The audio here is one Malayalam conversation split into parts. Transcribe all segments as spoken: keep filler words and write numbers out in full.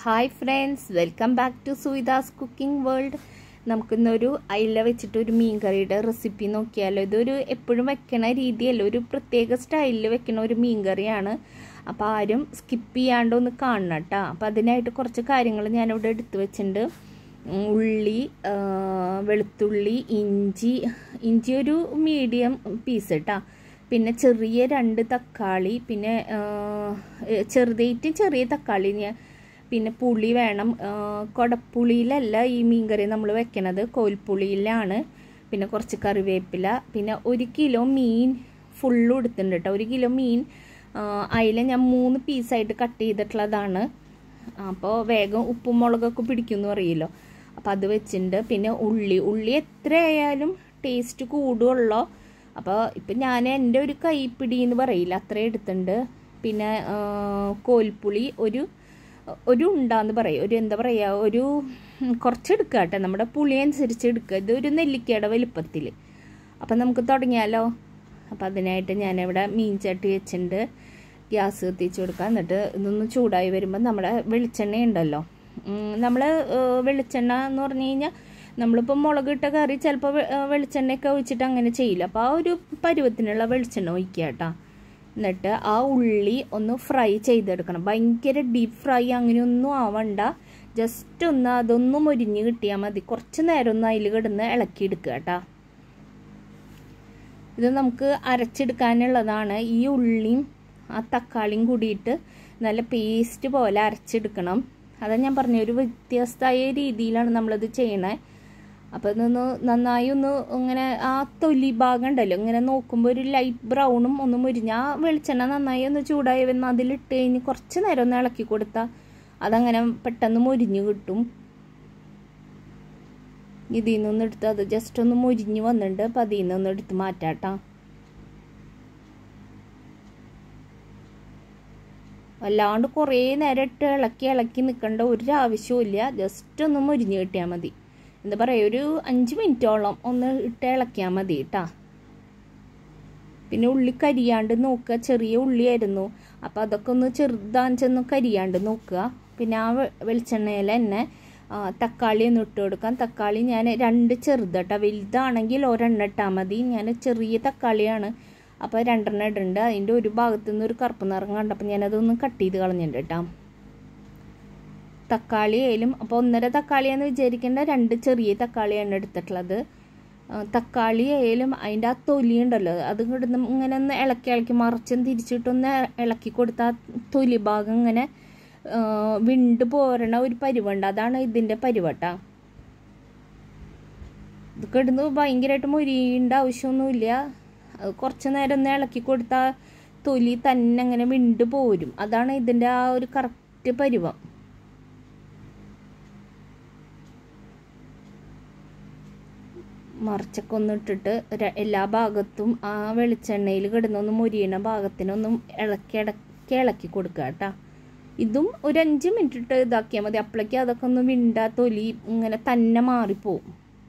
Hi friends, welcome back to suvithas cooking world. നമുക്കിന്നൊരു അയില വെച്ചിട്ടൊരു മീൻ കറിയുടെ റെസിപ്പി നോക്കിയാലോ. ഇതൊരു എപ്പോഴും വെക്കണ രീതിയല്ല, ഒരു പ്രത്യേക സ്റ്റൈലിൽ വെക്കണ ഒരു മീൻ കറിയാണ്. അപ്പോൾ ആരും സ്കിപ്പ് ചെയ്യാണ്ട് ഒന്ന് കാണണം കേട്ടോ. അപ്പോൾ അതിനായിട്ട് കുറച്ച് കാര്യങ്ങൾ ഞാനിവിടെ എടുത്തു വെച്ചിട്ടുണ്ട്. ഉള്ളി, വെളുത്തുള്ളി, ഇഞ്ചി ഇഞ്ചി ഒരു മീഡിയം പീസ് കേട്ടോ. പിന്നെ ചെറിയ രണ്ട് തക്കാളി, പിന്നെ ചെറുതായിട്ട് ചെറിയ തക്കാളി, പിന്നെ പുളി വേണം. കുടപ്പുളിയിലല്ല ഈ മീൻ കറി നമ്മൾ വെക്കണത്, കോൽപ്പുളിയിലാണ്. പിന്നെ കുറച്ച് കറിവേപ്പില, പിന്നെ ഒരു കിലോ മീൻ ഫുള്ളും എടുത്തിട്ടുണ്ട് കേട്ടോ. ഒരു കിലോ മീൻ അയില ഞാൻ മൂന്ന് പീസായിട്ട് കട്ട് ചെയ്തിട്ടുള്ളതാണ്. അപ്പോൾ വേഗം ഉപ്പും മുളകൊക്കെ പിടിക്കുമെന്ന് പറയില്ലോ, അപ്പോൾ അത് വെച്ചിട്ടുണ്ട്. പിന്നെ ഉള്ളി ഉള്ളി എത്രയായാലും ടേസ്റ്റ് കൂടുള്ളൂ. അപ്പോൾ ഇപ്പം ഞാൻ എൻ്റെ ഒരു കൈപ്പിടി എന്ന് പറയില്ല, അത്രയും എടുത്തിട്ടുണ്ട്. പിന്നെ കോൽപ്പുളി ഒരു ഒരു ഉണ്ടാന്ന് പറയും, ഒരു എന്താ പറയുക, ഒരു കുറച്ച് എടുക്കുക കേട്ടോ, നമ്മുടെ പുളി അനുസരിച്ച് എടുക്കുക. ഇതൊരു നെല്ലിക്കയുടെ വലുപ്പത്തിൽ. അപ്പം നമുക്ക് തുടങ്ങിയാലോ. അപ്പം അതിനായിട്ട് ഞാനിവിടെ മീൻ ചട്ടി വെച്ചിട്ടുണ്ട്. ഗ്യാസ് കത്തിച്ച് കൊടുക്കുക. എന്നിട്ട് ഇതൊന്ന് ചൂടായി വരുമ്പോൾ നമ്മുടെ വെളിച്ചെണ്ണ ഉണ്ടല്ലോ, നമ്മൾ വെളിച്ചെണ്ണ എന്ന് പറഞ്ഞു കഴിഞ്ഞാൽ നമ്മളിപ്പോൾ മുളകിട്ട കറി ചിലപ്പോൾ വെളിച്ചെണ്ണയൊക്കെ ഒഴിച്ചിട്ട് അങ്ങനെ ചെയ്യില്ല. അപ്പോൾ ആ ഒരു പരുവത്തിനുള്ള വെളിച്ചെണ്ണ ഒഴിക്കുക കേട്ടോ. എന്നിട്ട് ആ ഉള്ളി ഒന്ന് ഫ്രൈ ചെയ്തെടുക്കണം. ഭയങ്കര ഡീപ്പ് ഫ്രൈ അങ്ങനെയൊന്നും ആവണ്ട, ജസ്റ്റ് ഒന്ന് അതൊന്നും മൊരിഞ്ഞ് കിട്ടിയാൽ മതി. കുറച്ച് നേരം ഒന്ന് അതിൽ കിടന്ന് ഇളക്കിയെടുക്കുക കേട്ടോ. ഇത് നമുക്ക് അരച്ചെടുക്കാനുള്ളതാണ്. ഈ ഉള്ളിയും ആ തക്കാളിയും കൂടിയിട്ട് നല്ല പേസ്റ്റ് പോലെ അരച്ചെടുക്കണം. അതാ ഞാൻ പറഞ്ഞ ഒരു വ്യത്യസ്തമായ രീതിയിലാണ് നമ്മളത് ചെയ്യണേ. അപ്പോൾ ഇതൊന്ന് നന്നായി ഒന്ന് ഇങ്ങനെ ആ തൊലി ഭാഗം ഉണ്ടല്ലോ, ഇങ്ങനെ നോക്കുമ്പോൾ ഒരു ലൈറ്റ് ബ്രൗണും ഒന്ന് മുരിഞ്ഞ ആ വെളിച്ചെണ്ണ നന്നായി ഒന്ന് ചൂടായി വന്ന് അതിലിട്ട് കഴിഞ്ഞ് കുറച്ച് നേരം ഒന്ന് ഇളക്കി കൊടുത്താൽ അതങ്ങനെ പെട്ടെന്ന് മുരിഞ്ഞ് കിട്ടും. ഇതിൽ നിന്നൊന്ന് എടുത്ത് അത് ജസ്റ്റ് ഒന്ന് മുരിഞ്ഞ് വന്നിട്ടുണ്ട്. അപ്പം അതിൽ നിന്നൊന്ന് എടുത്ത് മാറ്റാട്ടോ. അല്ലാണ്ട് കുറേ നേരം ഇട്ട് ഇളക്കി ഇളക്കി നിൽക്കേണ്ട ഒരു ആവശ്യവും ഇല്ല. ജസ്റ്റ് ഒന്ന് മുരിഞ്ഞ് കിട്ടിയാൽ മതി. എന്താ പറയുക, ഒരു അഞ്ച് മിനിറ്റോളം ഒന്ന് ഇട്ട് ഇളക്കിയാൽ മതി കേട്ടോ. പിന്നെ ഉള്ളി കരിയാണ്ട് നോക്കുക. ചെറിയ ഉള്ളിയായിരുന്നു, അപ്പോൾ അതൊക്കെ ഒന്ന് ചെറുതാഞ്ചൊന്ന് കരിയാണ്ട് നോക്കുക. പിന്നെ ആ വെളിച്ചെണ്ണയിൽ തന്നെ തക്കാളി ഒന്ന് ഇട്ട് കൊടുക്കാം. തക്കാളി ഞാൻ രണ്ട് ചെറുതട്ടോ, വലുതാണെങ്കിൽ ഒരെണ്ണം ഇട്ടാൽ മതി. ഞാൻ ചെറിയ തക്കാളിയാണ്, അപ്പോൾ രണ്ടെണ്ണം ഇടുന്നുണ്ട്. അതിൻ്റെ ഒരു ഭാഗത്തു നിന്ന് ഒരു കറുപ്പ് നിറം കണ്ടപ്പോൾ ഞാനതൊന്ന് കട്ട് ചെയ്ത് കളഞ്ഞിട്ടുണ്ട് കേട്ടോ. തക്കാളി ആയാലും അപ്പോൾ ഒന്നര തക്കാളിയാന്ന് വിചാരിക്കേണ്ട, രണ്ട് ചെറിയ തക്കാളിയാണ് എടുത്തിട്ടുള്ളത്. തക്കാളി ആയാലും അതിൻ്റെ ആ തൊലി ഉണ്ടല്ലോ, അത് കിടന്ന് ഇങ്ങനെ ഒന്ന് ഇളക്കി ഇളക്കി മറിച്ചും തിരിച്ചിട്ടൊന്ന് ഇളക്കി കൊടുത്താൽ തൊലി ഭാഗം ഇങ്ങനെ വിണ്ട് പോരണ ഒരു പരുവുണ്ട്. അതാണ് ഇതിൻ്റെ പരുവട്ടാ. ഇത് കിടന്ന് ഭയങ്കരമായിട്ട് മുരിയേണ്ട ആവശ്യമൊന്നുമില്ല. അത് കുറച്ച് നേരം ഒന്ന് ഇളക്കി കൊടുത്താൽ തൊലി തന്നെ അങ്ങനെ വിണ്ട് പോരും. അതാണ് ഇതിൻ്റെ ആ ഒരു കറക്റ്റ് പരുവം. മറിച്ചൊക്കെ ഒന്ന് ഇട്ടിട്ട് എല്ലാ ഭാഗത്തും ആ വെളിച്ചെണ്ണയിൽ കിടന്നൊന്ന് മുരിയണ ഭാഗത്തിനൊന്നും ഇളക്കി ഇടക്കി ഇളക്കി കൊടുക്കുക കേട്ടോ. ഇതും ഒരു അഞ്ച് മിനിറ്റ് ഇട്ട് ഇതാക്കിയാൽ മതി. അപ്പോഴേക്കും അതൊക്കെ ഒന്ന് വിണ്ടാ തൊലി ഇങ്ങനെ തന്നെ മാറിപ്പോവും.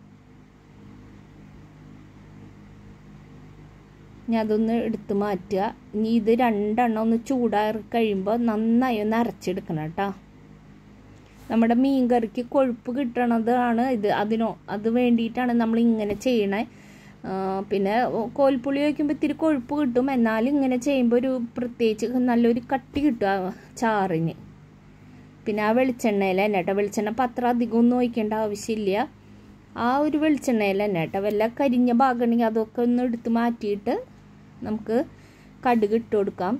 ഇനി അതൊന്ന് എടുത്ത് മാറ്റുക. ഇനി ഇത് രണ്ടെണ്ണം ഒന്ന് ചൂടാറി കഴിയുമ്പോൾ നന്നായി ഒന്ന് അരച്ചെടുക്കണം കേട്ടോ. നമ്മുടെ മീൻ കറിക്ക് കൊഴുപ്പ് കിട്ടണതാണ് ഇത്. അതിനോ അത് വേണ്ടിയിട്ടാണ് നമ്മൾ ഇങ്ങനെ ചെയ്യണേ. പിന്നെ കോൽപ്പുളി വയ്ക്കുമ്പോൾ ഇത്തിരി കൊഴുപ്പ് കിട്ടും, എന്നാലും ഇങ്ങനെ ചെയ്യുമ്പോൾ ഒരു പ്രത്യേകിച്ച് നല്ലൊരു കട്ടി കിട്ടും ആ ചാറിന്. പിന്നെ ആ വെളിച്ചെണ്ണയിൽ തന്നെ കേട്ടോ. വെളിച്ചെണ്ണ പത്രം അധികം ഒന്നും ഒഴിക്കേണ്ട ആവശ്യമില്ല. ആ ഒരു വെളിച്ചെണ്ണയിൽ തന്നെ കേട്ടോ. വല്ല കരിഞ്ഞ ഭാഗം ഉണ്ടെങ്കിൽ അതൊക്കെ ഒന്ന് എടുത്ത് മാറ്റിയിട്ട് നമുക്ക് കടുക് ഇട്ട് കൊടുക്കാം.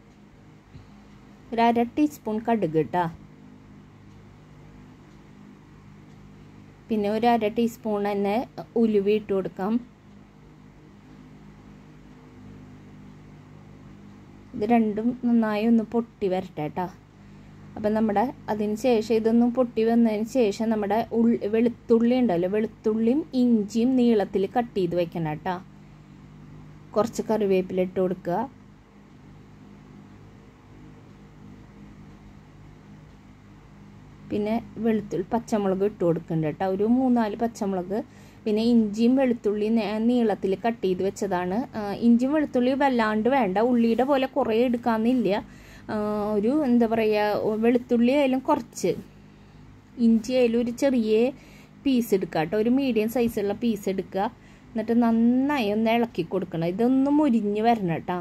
ഒരു അര ടീസ്പൂൺ കടുക് കേട്ടോ. പിന്നെ ഒരു അര ടീസ്പൂൺ തന്നെ ഉലുവ ഇട്ട് കൊടുക്കാം. ഇത് രണ്ടും നന്നായി ഒന്ന് പൊട്ടി വരട്ടെ കേട്ടോ. അപ്പം നമ്മുടെ അതിന് ശേഷം ഇതൊന്നും പൊട്ടി വന്നതിന് ശേഷം നമ്മുടെ ഉള്ളി വെളുത്തുള്ളി ഉണ്ടല്ലോ, വെളുത്തുള്ളിയും ഇഞ്ചിയും നീളത്തിൽ കട്ട് ചെയ്ത് വെക്കണം കേട്ടോ. കുറച്ച് കറിവേപ്പില ഇട്ട് കൊടുക്കുക. പിന്നെ വെളുത്തുള്ളി പച്ചമുളക് ഇട്ട് കൊടുക്കുന്നുണ്ട് കേട്ടോ, ഒരു മൂന്നാല് പച്ചമുളക്. പിന്നെ ഇഞ്ചിയും വെളുത്തുള്ളി നീളത്തിൽ കട്ട് ചെയ്ത് വെച്ചതാണ്. ഇഞ്ചിയും വെളുത്തുള്ളി വല്ലാണ്ട് വേണ്ട, ഉള്ളിയുടെ പോലെ കുറേ എടുക്കാമെന്നില്ല. ഒരു എന്താ പറയുക വെളുത്തുള്ളി ആയാലും കുറച്ച്, ഇഞ്ചി ആയാലും ഒരു ചെറിയ പീസ് എടുക്കുക കേട്ടോ, ഒരു മീഡിയം സൈസുള്ള പീസ് എടുക്കുക. എന്നിട്ട് നന്നായി ഒന്ന് ഇളക്കി കൊടുക്കണം. ഇതൊന്നും മുരിഞ്ഞ് വരണം കേട്ടോ.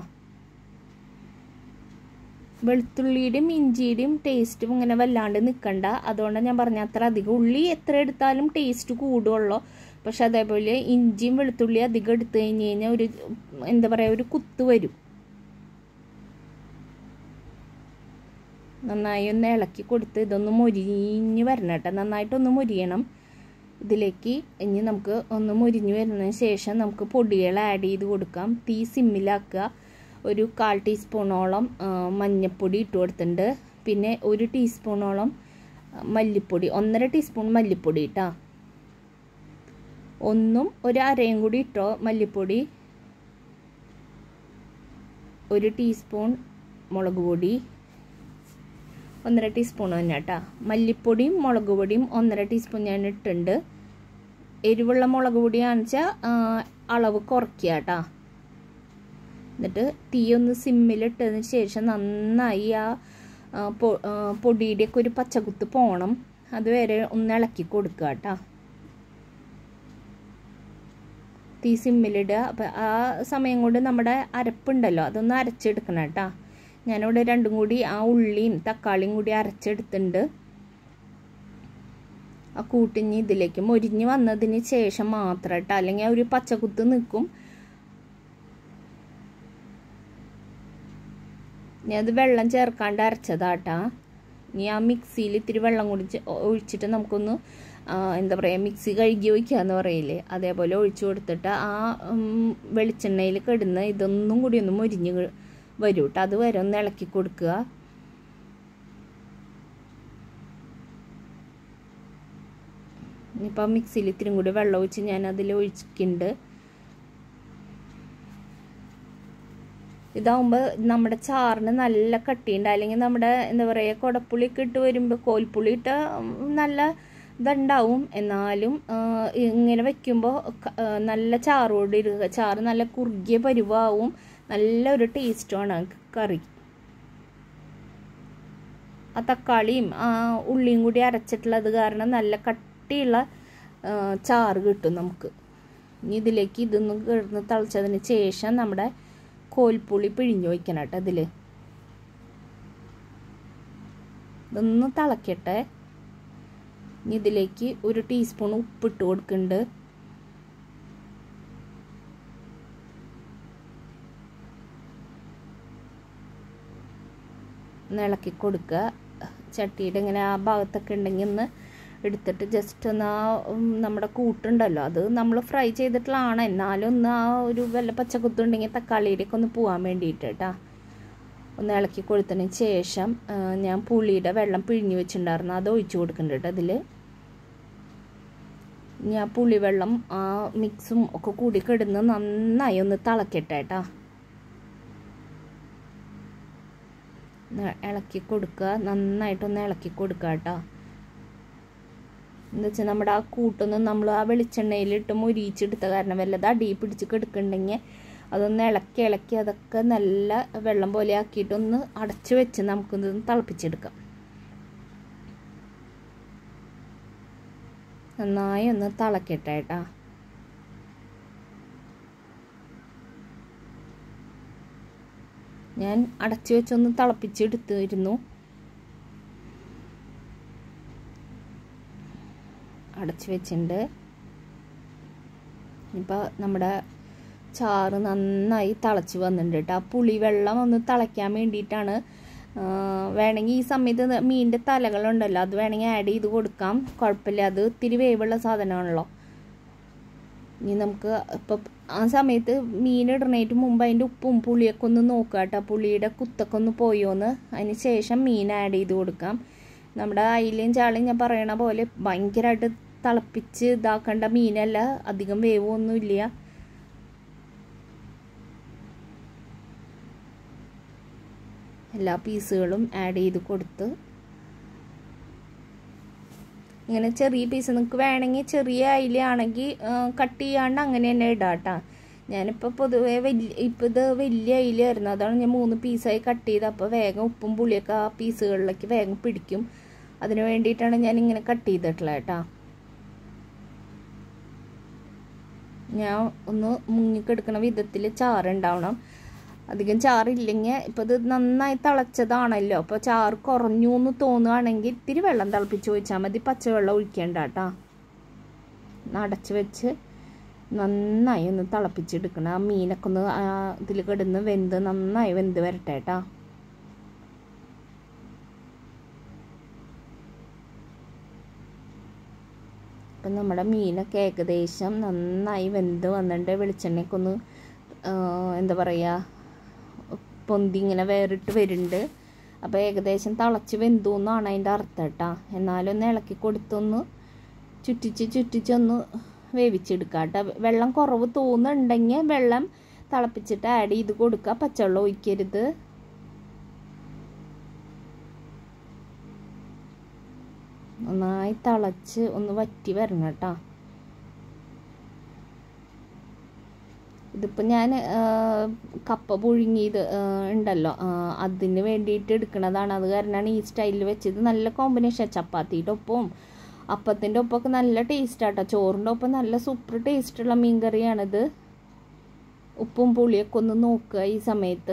വെളുത്തുള്ളിയുടെയും ഇഞ്ചിയുടെയും ടേസ്റ്റും ഇങ്ങനെ വല്ലാണ്ട് നിൽക്കണ്ട. അതുകൊണ്ടാണ് ഞാൻ പറഞ്ഞ അത്ര അധികം ഉള്ളി എത്ര എടുത്താലും ടേസ്റ്റ് കൂടുള്ളൂ. പക്ഷെ അതേപോലെ ഇഞ്ചിയും വെളുത്തുള്ളി അധികം എടുത്തു കഴിഞ്ഞ് കഴിഞ്ഞാൽ ഒരു എന്താ പറയുക ഒരു കുത്ത് വരും. നന്നായി ഒന്ന് ഇളക്കി കൊടുത്ത് ഇതൊന്ന് മൊരിഞ്ഞ് വരണം കേട്ടോ. നന്നായിട്ടൊന്ന് മൊരിയണം. ഇതിലേക്ക് ഇനി നമുക്ക് ഒന്ന് മൊരിഞ്ഞ് വരുന്നതിന് ശേഷം നമുക്ക് പൊടികൾ ആഡ് ചെയ്ത് കൊടുക്കാം. തീ സിമ്മിലാക്കുക. ഒരു കാൽ ടീസ്പൂണോളം മഞ്ഞൾപ്പൊടി ഇട്ട് കൊടുത്തിട്ടുണ്ട്. പിന്നെ ഒരു ടീസ്പൂണോളം മല്ലിപ്പൊടി, ഒന്നര ടീസ്പൂൺ മല്ലിപ്പൊടി ഇട്ടാ. ഒന്നും ഒരു അരയും കൂടി ഇട്ടോ മല്ലിപ്പൊടി. ഒരു ടീസ്പൂൺ മുളക് പൊടി, ഒന്നര ടീസ്പൂൺ തന്നെ കേട്ടോ. മല്ലിപ്പൊടിയും മുളക് പൊടിയും ഒന്നര ടീസ്പൂൺ ഞാൻ ഇട്ടുണ്ട്. എരിവുള്ള മുളക് പൊടിയാണെന്ന് വെച്ചാൽ അളവ് കുറയ്ക്കുക കേട്ടോ. എന്നിട്ട് തീ ഒന്ന് സിമ്മിലിട്ടതിന് ശേഷം നന്നായി ആ പൊടിയുടെയൊക്കെ ഒരു പച്ചക്കുത്ത് പോകണം. അതുവരെ ഒന്ന് ഇളക്കി കൊടുക്കുക കേട്ടോ. തീ സിമ്മിലിടുക. അപ്പം ആ സമയം കൊണ്ട് നമ്മുടെ അരപ്പുണ്ടല്ലോ അതൊന്ന് അരച്ചെടുക്കണം കേട്ടോ. ഞാനിവിടെ രണ്ടും കൂടി ആ ഉള്ളിയും തക്കാളിയും കൂടി അരച്ചെടുത്തിട്ടുണ്ട്. ആ കൂട്ടിഞ്ഞ് ഇതിലേക്ക് മൊരിഞ്ഞ് വന്നതിന് ശേഷം മാത്രം കേട്ടോ, അല്ലെങ്കിൽ ഒരു പച്ചക്കുത്ത് നിൽക്കും. ഞാനത് വെള്ളം ചേർക്കാണ്ട് അരച്ചതാട്ടാ. ഇനി ആ മിക്സിയിൽ ഇത്തിരി വെള്ളം കൂടി ഒഴിച്ചിട്ട് നമുക്കൊന്ന് എന്താ പറയുക മിക്സി കഴുകി ഒഴിക്കുക എന്ന് പറയില്ലേ, അതേപോലെ ഒഴിച്ചു കൊടുത്തിട്ട് ആ വെളിച്ചെണ്ണയിൽ കിടന്ന് ഇതൊന്നും കൂടി ഒന്ന് മൊരിഞ്ഞ് വരും കേട്ടോ. അത് വരെ ഒന്ന് ഇളക്കി കൊടുക്കുക. ഇനിയിപ്പോൾ മിക്സിയിൽ ഇത്തിരി കൂടി വെള്ളം ഒഴിച്ച് ഞാൻ അതിൽ ഒഴിച്ചിട്ടുണ്ട്. ഇതാവുമ്പോൾ നമ്മുടെ ചാറിന് നല്ല കട്ടിയുണ്ട്. അല്ലെങ്കിൽ നമ്മുടെ എന്താ പറയുക കുടപ്പുളിയൊക്കെ ഇട്ട് വരുമ്പോൾ കോൽപ്പുളി ഇട്ട നല്ല ഇതുണ്ടാവും. എന്നാലും ഇങ്ങനെ വയ്ക്കുമ്പോൾ നല്ല ചാറോട് ഇരിക്കുക. ചാറ് നല്ല കുറുകിയ പരുവാവും. നല്ലൊരു ടേസ്റ്റുമാണ് കറി. ആ തക്കാളിയും ആ ഉള്ളിയും കൂടി അരച്ചിട്ടുള്ളത് കാരണം നല്ല കട്ടിയുള്ള ചാറ് കിട്ടും നമുക്ക്. ഇനി ഇതിലേക്ക് ഇതൊന്ന് കിടന്ന് തിളച്ചതിന് ശേഷം നമ്മുടെ കോൽപ്പുളി പിഴിഞ്ഞു വയ്ക്കണം കേട്ടോ. അതിൽ ഇതൊന്ന് തിളക്കട്ടെ. ഇനി ഇതിലേക്ക് ഒരു ടീസ്പൂൺ ഉപ്പിട്ട് കൊടുക്കുന്നുണ്ട്. ഒന്ന് ഇളക്കി കൊടുക്കുക. ചട്ടിയുടെ ഇങ്ങനെ ആ ഭാഗത്തൊക്കെ ഉണ്ടെങ്കിൽ ഒന്ന് എടുത്തിട്ട് ജസ്റ്റ് ഒന്ന് ആ നമ്മുടെ കൂട്ടുണ്ടല്ലോ അത് നമ്മൾ ഫ്രൈ ചെയ്തിട്ടുള്ളതാണ്. എന്നാലും ഒന്ന് ആ ഒരു വല്ല പച്ചക്കുത്തുണ്ടെങ്കിൽ തക്കാളിയിലേക്ക് ഒന്ന് പോകാൻ വേണ്ടിയിട്ട് കേട്ടോ ഒന്ന് ഇളക്കി കൊടുത്തതിന് ശേഷം ഞാൻ പുളിയുടെ വെള്ളം പിഴിഞ്ഞ് വെച്ചിട്ടുണ്ടായിരുന്നു, അത് ഒഴിച്ചു കൊടുക്കുന്നുണ്ട് കേട്ടോ. അതിൽ ഞാൻ പുളിവെള്ളം ആ മിക്സും ഒക്കെ കൂടി കിടന്ന് നന്നായി ഒന്ന് തിളക്കട്ടെ കേട്ടോ. ഇളക്കി കൊടുക്കുക. നന്നായിട്ടൊന്ന് ഇളക്കി കൊടുക്കുക കേട്ടോ. എന്താ വെച്ചാൽ നമ്മുടെ ആ കൂട്ടൊന്നും നമ്മൾ ആ വെളിച്ചെണ്ണയിലിട്ട് മുരിച്ചെടുത്ത കാരണം വല്ലത് അടി പിടിച്ച് കിടക്കുന്നുണ്ടെങ്കിൽ അതൊന്ന് ഇളക്കി ഇളക്കി അതൊക്കെ നല്ല വെള്ളം പോലെ ആക്കിയിട്ടൊന്ന് അടച്ചു വെച്ച് നമുക്കൊന്ന് തിളപ്പിച്ചെടുക്കാം. നന്നായി ഒന്ന് തിളക്കട്ടെ കേട്ടോ. ഞാൻ അടച്ചു വെച്ചൊന്ന് തിളപ്പിച്ചെടുത്തിരുന്നു. അടച്ചു വെച്ചിട്ടുണ്ട്. ഇപ്പോൾ നമ്മുടെ ചാറ് നന്നായി തിളച്ച് വന്നിട്ടുണ്ട് കേട്ടോ. ആ പുളി വെള്ളം ഒന്ന് തിളയ്ക്കാൻ വേണ്ടിയിട്ടാണ്. വേണമെങ്കിൽ ഈ സമയത്ത് മീനിൻ്റെ തലകളുണ്ടല്ലോ അത് വേണമെങ്കിൽ ആഡ് ചെയ്ത് കൊടുക്കാം, കുഴപ്പമില്ല. അത് ഇത്തിരി വേവുള്ള സാധനമാണല്ലോ. ഇനി നമുക്ക് ഇപ്പം ആ സമയത്ത് മീൻ ഇടണേറ്റ് മുമ്പ് അതിൻ്റെ ഉപ്പും പുളിയൊക്കെ ഒന്ന് നോക്കുക കേട്ടോ, പുളിയുടെ കുത്തൊക്കെ ഒന്ന് പോയോന്ന്. അതിന് ശേഷം മീൻ ആഡ് ചെയ്ത് കൊടുക്കാം. നമ്മുടെ അയിലയും ചാളയും ഞാൻ പറയണ പോലെ ഭയങ്കരമായിട്ട് തിളപ്പിച്ച് ഇതാക്കേണ്ട മീനല്ല, അധികം വേവൊന്നുമില്ല. എല്ലാ പീസുകളും ആഡ് ചെയ്ത് കൊടുത്ത് ഇങ്ങനെ ചെറിയ പീസ് നിങ്ങൾക്ക് വേണമെങ്കിൽ ചെറിയ അയിലയാണെങ്കിൽ കട്ട് ചെയ്യാണ്ട് അങ്ങനെ തന്നെ ഇടാം കേട്ടോ. ഞാനിപ്പോൾ പൊതുവേ വലിയ ഇപ്പോൾ ഇത് വലിയ അയിലായിരുന്നു, അതാണ് ഞാൻ മൂന്ന് പീസായി കട്ട് ചെയ്ത്. അപ്പോൾ വേഗം ഉപ്പും പുളിയൊക്കെ ആ പീസുകളിലേക്ക് വേഗം പിടിക്കും. അതിന് വേണ്ടിയിട്ടാണ് ഞാനിങ്ങനെ കട്ട് ചെയ്തിട്ടുള്ളത് കേട്ടോ. ഞാൻ ഒന്ന് മുങ്ങിക്കെടുക്കുന്ന വിധത്തിൽ ചാറുണ്ടാവണം. അധികം ചാറില്ലെങ്കിൽ ഇപ്പോൾ ഇത് നന്നായി തിളച്ചതാണല്ലോ, അപ്പോൾ ചാറ് കുറഞ്ഞു എന്ന് തോന്നുകയാണെങ്കിൽ ഇത്തിരി വെള്ളം തിളപ്പിച്ച് ഒഴിച്ചാൽ മതി. പച്ചവെള്ളം ഒഴിക്കേണ്ട കേട്ടോ. അടച്ച് വെച്ച് നന്നായി ഒന്ന് തിളപ്പിച്ചെടുക്കണം. ആ മീനൊക്കെ ഒന്ന് ഇതിൽ കിടന്ന് വെന്ത് നന്നായി വെന്ത് വരട്ടെ കേട്ടോ. അപ്പം നമ്മുടെ മീനൊക്കെ ഏകദേശം നന്നായി വെന്ത് വന്നിട്ട് വെളിച്ചെണ്ണയൊക്കെ ഒന്ന് എന്താ പറയുക പൊന്തി ഇങ്ങനെ വേറിട്ട് വരുന്നുണ്ട്. അപ്പോൾ ഏകദേശം തിളച്ച് വെന്തു എന്നാണ് അതിൻ്റെ അർത്ഥം കേട്ടോ. എന്നാലും ഒന്ന് ഇളക്കി കൊടുത്തൊന്ന് ചുറ്റിച്ച് ചുറ്റിച്ചൊന്ന് വേവിച്ചെടുക്കുക കേട്ടോ. വെള്ളം കുറവ് തോന്നുന്നുണ്ടെങ്കിൽ വെള്ളം തിളപ്പിച്ചിട്ട് ആഡ് ചെയ്ത് കൊടുക്കുക, പച്ചവെള്ളം ഒഴിക്കരുത്. നന്നായി തിളച്ച് ഒന്ന് വറ്റി വരണം കേട്ടോ. ഇതിപ്പോൾ ഞാൻ കപ്പ പുഴുങ്ങിയത് ഉണ്ടല്ലോ, അതിന് വേണ്ടിയിട്ട് എടുക്കുന്നതാണ്. അത് കാരണമാണ് ഈ സ്റ്റൈലിൽ വെച്ചത്. നല്ല കോമ്പിനേഷൻ, ചപ്പാത്തിയുടെ ഒപ്പവും അപ്പത്തിൻ്റെ ഒപ്പമൊക്കെ നല്ല ടേസ്റ്റാട്ടോ. ചോറിൻ്റെ ഒപ്പം നല്ല സൂപ്പർ ടേസ്റ്റുള്ള മീൻ കറിയാണിത്. ഉപ്പും പുളിയൊക്കെ ഒന്ന് നോക്കുക ഈ സമയത്ത്.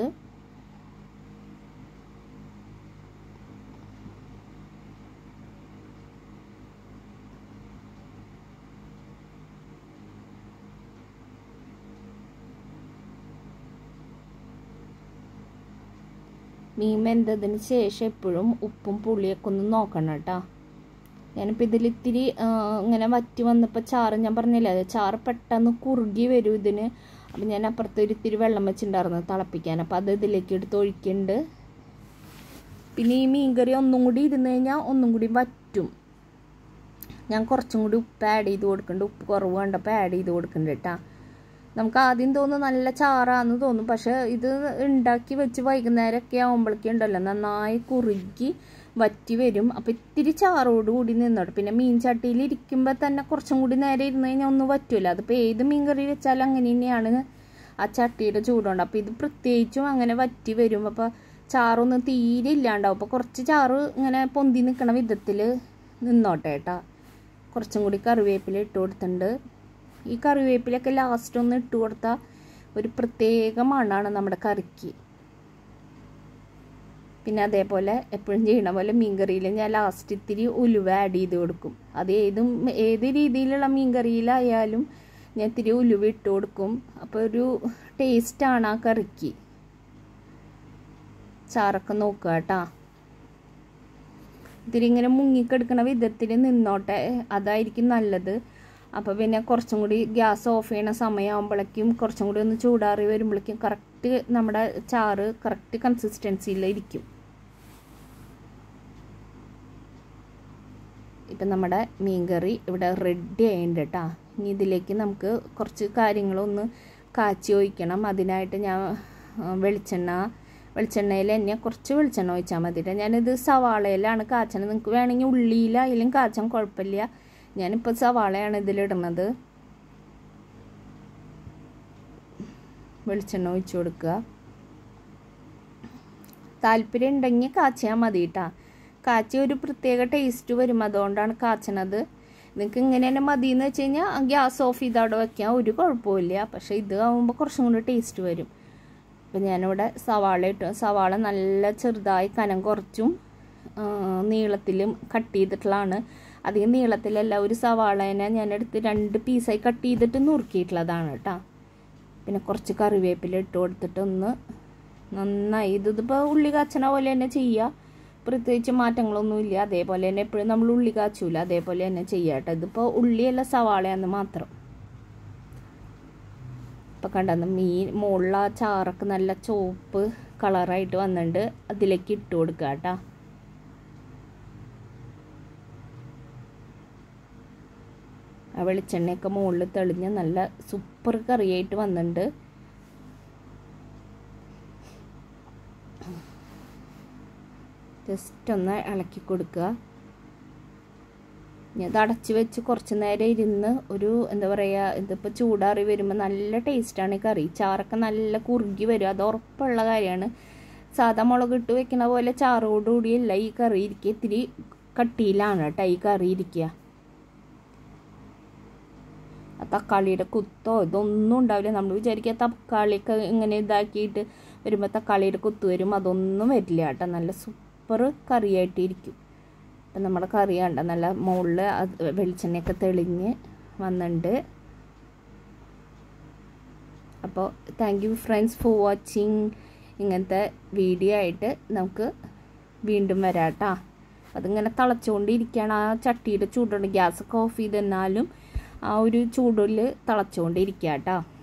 മീൻ വെന്തതിന് ശേഷം എപ്പോഴും ഉപ്പും പുളിയൊക്കെ ഒന്ന് നോക്കണം കേട്ടോ. ഞാനിപ്പോൾ ഇതിലിത്തിരി ഇങ്ങനെ വറ്റി വന്നപ്പോൾ ചാറ് ഞാൻ പറഞ്ഞില്ലേ, അത് ചാറ് പെട്ടെന്ന് കുറുകി വരും ഇതിന്. അപ്പം ഞാൻ അപ്പുറത്ത് ഒരു ഇത്തിരി വെള്ളം വെച്ചിട്ടുണ്ടായിരുന്നു തിളപ്പിക്കാൻ, അപ്പോൾ അത് ഇതിലേക്ക് എടുത്ത് ഒഴിക്കുന്നുണ്ട്. പിന്നെ ഈ മീൻ കറി ഒന്നും കൂടി ഇരുന്ന് കഴിഞ്ഞാൽ ഒന്നും കൂടി വറ്റും. ഞാൻ കുറച്ചും കൂടി ഉപ്പ് ആഡ് ചെയ്ത് കൊടുക്കുന്നുണ്ട്. ഉപ്പ് കുറവ് കണ്ടപ്പോൾ ആഡ് ചെയ്ത് കൊടുക്കുന്നുണ്ട് കേട്ടോ. നമുക്ക് ആദ്യം തോന്നും നല്ല ചാറാന്ന് തോന്നും, പക്ഷെ ഇത് ഉണ്ടാക്കി വെച്ച് വൈകുന്നേരമൊക്കെ ആകുമ്പോഴേക്കും ഉണ്ടല്ലോ നന്നായി കുറുകി വറ്റി വരും. അപ്പോൾ ഇത്തിരി ചാറോട് കൂടി നിന്നോട്ടെ. പിന്നെ മീൻ ചട്ടിയിൽ ഇരിക്കുമ്പോൾ തന്നെ കുറച്ചും കൂടി നേരെ ഇരുന്ന് കഴിഞ്ഞാൽ ഒന്നും പറ്റില്ല. അതിപ്പോൾ ഏത് മീൻ കറി വെച്ചാലും അങ്ങനെ തന്നെയാണ് ആ ചട്ടിയുടെ ചൂടുണ്ട്. അപ്പോൾ ഇത് പ്രത്യേകിച്ചും അങ്ങനെ വറ്റി വരും. അപ്പോൾ ചാറൊന്നും തീരെ ഇല്ലാണ്ടാവും. അപ്പോൾ കുറച്ച് ചാറ് ഇങ്ങനെ പൊന്തി നിൽക്കണ വിധത്തിൽ നിന്നോട്ടെ കേട്ടോ. കുറച്ചും കൂടി കറിവേപ്പില ഇട്ട് കൊടുത്തിട്ടുണ്ട്. ഈ കറിവേപ്പിലൊക്കെ ലാസ്റ്റ് ഒന്ന് ഇട്ട് കൊടുത്താൽ ഒരു പ്രത്യേക മണമാണ് നമ്മുടെ കറിക്ക്. പിന്നെ അതേപോലെ എപ്പോഴും ചെയ്യണ പോലെ മീൻ കറിയിൽ ഞാൻ ലാസ്റ്റ് ഇത്തിരി ഉലുവ ആഡ് ചെയ്ത് കൊടുക്കും. അത് ഏതും ഏത് രീതിയിലുള്ള മീൻ കറിയിലായാലും ഞാൻ ഇത്തിരി ഉലുവ ഇട്ട് കൊടുക്കും. അപ്പോൾ ഒരു ടേസ്റ്റാണ് ആ കറിക്ക്. ചാറൊക്കെ നോക്കുക കേട്ടോ. ഇത്തിരി ഇങ്ങനെ മുങ്ങിക്കെടുക്കണ വിധത്തിൽ നിന്നോട്ടെ, അതായിരിക്കും നല്ലത്. അപ്പോൾ പിന്നെ കുറച്ചും കൂടി ഗ്യാസ് ഓഫ് ചെയ്യണ സമയമാകുമ്പോഴേക്കും കുറച്ചും കൂടി ഒന്ന് ചൂടാറി വരുമ്പോഴേക്കും കറക്റ്റ് നമ്മുടെ ചാറ് കറക്റ്റ് കൺസിസ്റ്റൻസിയിലിരിക്കും. ഇപ്പം നമ്മുടെ മീൻ കറി ഇവിടെ റെഡി ആയിട്ടുണ്ട് കേട്ടോ. ഇനി ഇതിലേക്ക് നമുക്ക് കുറച്ച് കാര്യങ്ങളൊന്ന് കാച്ചി ഒഴിക്കണം. അതിനായിട്ട് ഞാൻ വെളിച്ചെണ്ണ വെളിച്ചെണ്ണയിൽ തന്നെ കുറച്ച് വെളിച്ചെണ്ണ ഒഴിച്ചാൽ മതിയിട്ട്. ഞാനിത് സവാളയിലാണ് കാച്ചണത്. നിങ്ങൾക്ക് വേണമെങ്കിൽ ഉള്ളിയിലായാലും കാച്ചാൻ കുഴപ്പമില്ല. ഞാനിപ്പോൾ സവാളയാണ് ഇതിലിടുന്നത്. വെളിച്ചെണ്ണ ഒഴിച്ച് കൊടുക്കുക. താല്പര്യം ഉണ്ടെങ്കിൽ കാച്ചിയാൽ മതി കേട്ടോ. കാച്ചി ഒരു പ്രത്യേക ടേസ്റ്റ് വരും, അതുകൊണ്ടാണ് കാച്ചണത്. നിങ്ങൾക്ക് ഇങ്ങനെ തന്നെ മതി എന്ന് വെച്ച് കഴിഞ്ഞാൽ ഗ്യാസ് ഓഫ് ചെയ്ത് അവിടെ വയ്ക്കാം, ഒരു കുഴപ്പമില്ല. പക്ഷേ ഇത് ആകുമ്പോൾ കുറച്ചും കൂടി ടേസ്റ്റ് വരും. അപ്പം ഞാനിവിടെ സവാള ഇട്ടു. സവാള നല്ല ചെറുതായി കനം കുറച്ചും നീളത്തിലും കട്ട് ചെയ്തിട്ടുള്ളതാണ്. അധികം നീളത്തിലല്ല, ഒരു സവാളേനെ ഞാനെടുത്ത് രണ്ട് പീസായി കട്ട് ചെയ്തിട്ട് നുറുക്കിയിട്ടുള്ളതാണ് കേട്ടോ. പിന്നെ കുറച്ച് കറിവേപ്പില ഇട്ട് കൊടുത്തിട്ട് ഒന്ന് നന്നായി, ഇതിപ്പോൾ ഉള്ളി കാച്ചണ പോലെ തന്നെ ചെയ്യുക, പ്രത്യേകിച്ച് മാറ്റങ്ങളൊന്നുമില്ല. അതേപോലെ തന്നെ എപ്പോഴും നമ്മൾ ഉള്ളി കാച്ചൂല, അതേപോലെ തന്നെ ചെയ്യുക കേട്ടോ. ഇതിപ്പോൾ ഉള്ളിയല്ല സവാളയാന്ന് മാത്രം. ഇപ്പം കണ്ടെന്ന് മീൻ മുകളിൽ ആ ചാറൊക്കെ നല്ല ചുവപ്പ് കളറായിട്ട് വന്നിട്ടുണ്ട്. അതിലേക്ക് ഇട്ട് കൊടുക്കുക കേട്ടോ. ആ വെളിച്ചെണ്ണയൊക്കെ മുകളിൽ തെളിഞ്ഞ് നല്ല സൂപ്പർ കറിയായിട്ട് വന്നിട്ടുണ്ട്. ജസ്റ്റ് ഒന്ന് ഇളക്കി കൊടുക്കുക. ഇനി അത് അടച്ച് വെച്ച് കുറച്ച് നേരം ഇരുന്ന് ഒരു എന്താ പറയുക, ഇതിപ്പോൾ ചൂടാറി വരുമ്പോൾ നല്ല ടേസ്റ്റാണ് ഈ കറി. ചാറൊക്കെ നല്ല കുറുകി വരും, അത് ഉറപ്പുള്ള കാര്യമാണ്. സാധാ മുളക് ഇട്ട് വെക്കുന്ന പോലെ ചാറോടുകൂടിയല്ല ഈ കറി ഇരിക്കുക, ഇത്തിരി കട്ടിയിലാണ് കേട്ടോ ഈ കറി ഇരിക്കുക. തക്കാളിയുടെ കുത്തോ ഇതൊന്നും ഉണ്ടാവില്ല. നമ്മൾ വിചാരിക്കുക തക്കാളിയൊക്കെ ഇങ്ങനെ ഇതാക്കിയിട്ട് വരുമ്പോൾ തക്കാളിയുടെ കുത്ത് വരും, അതൊന്നും വരില്ല കേട്ടോ. നല്ല സൂപ്പർ കറിയായിട്ടിരിക്കും. അപ്പം നമ്മുടെ കറി കണ്ട നല്ല മുകളിൽ വെളിച്ചെണ്ണയൊക്കെ തെളിഞ്ഞ് വന്നിട്ടുണ്ട്. അപ്പോൾ thank you friends for watching. ഇങ്ങനത്തെ വീഡിയോ ആയിട്ട് നമുക്ക് വീണ്ടും വരാം കേട്ടോ. അതിങ്ങനെ തിളച്ചുകൊണ്ടിരിക്കുകയാണ്. ആ ചട്ടിയുടെ ചൂടുണ്ട്, ഗ്യാസൊക്കെ ഓഫ് ചെയ്തെന്നാലും ആ ഒരു ചൂടിൽ തിളച്ചുകൊണ്ടിരിക്കുക കേട്ടോ.